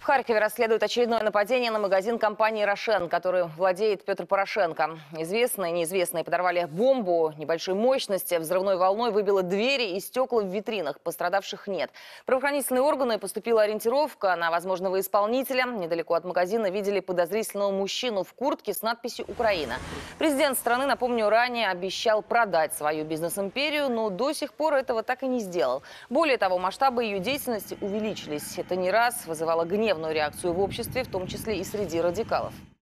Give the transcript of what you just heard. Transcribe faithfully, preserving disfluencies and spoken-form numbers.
Харькове расследуют очередное нападение на магазин компании «Рошен», который владеет Петр Порошенко. Известные и неизвестные подорвали бомбу небольшой мощности. Взрывной волной выбило двери и стекла в витринах. Пострадавших нет. В правоохранительные органы поступила ориентировка на возможного исполнителя. Недалеко от магазина видели подозрительного мужчину в куртке с надписью «Украина». Президент страны, напомню, ранее обещал продать свою бизнес-империю, но до сих пор этого так и не сделал. Более того, масштабы ее деятельности увеличились. Это не раз вызывало гнев реакцию в обществе, в том числе и среди радикалов.